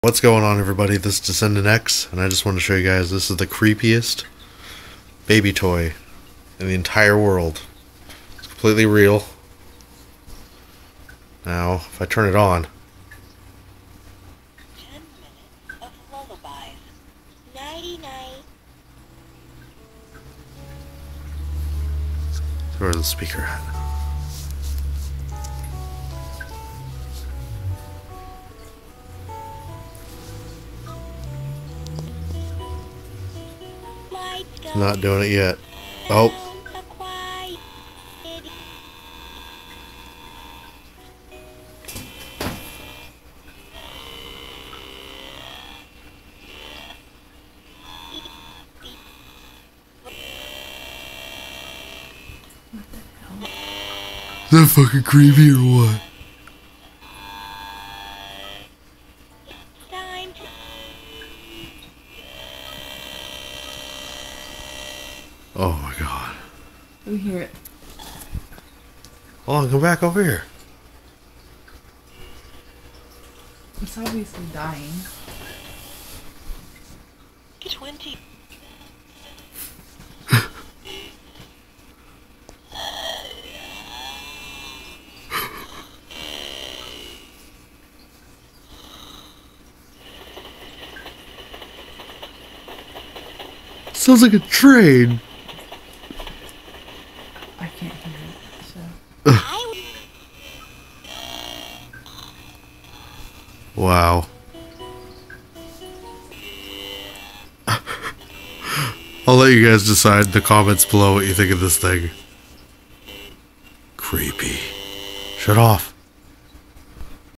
What's going on, everybody? This is DECENDENTX, and I just want to show you guys this is the creepiest baby toy in the entire world. It's completely real. Now, if I turn it on, 10 minutes of lullabies. Nighty night. where's the speaker at? Not doing it yet. Oh. Is that fucking creepy or what? Oh my god. We hear it. Hold on, come back over here. It's obviously dying. 20. Sounds like a train. I can't hear it, so. Wow. I'll let you guys decide in the comments below what you think of this thing. Creepy. Shut off.